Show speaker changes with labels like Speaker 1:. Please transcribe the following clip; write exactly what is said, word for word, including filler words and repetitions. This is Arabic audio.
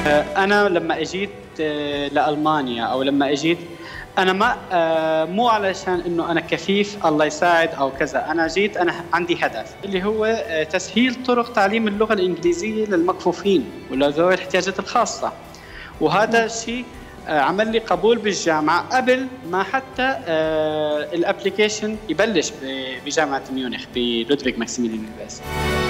Speaker 1: أنا لما أجيت لألمانيا أو لما أجيت أنا ما مو علشان إنه أنا كفيف الله يساعد أو كذا، أنا جيت أنا عندي هدف اللي هو تسهيل طرق تعليم اللغة الإنجليزية للمكفوفين ولذوي الاحتياجات الخاصة، وهذا الشيء عمل لي قبول بالجامعة قبل ما حتى الابليكيشن يبلش بجامعة ميونخ بلودفيغ ماكسيميليان يونيفرسيتي.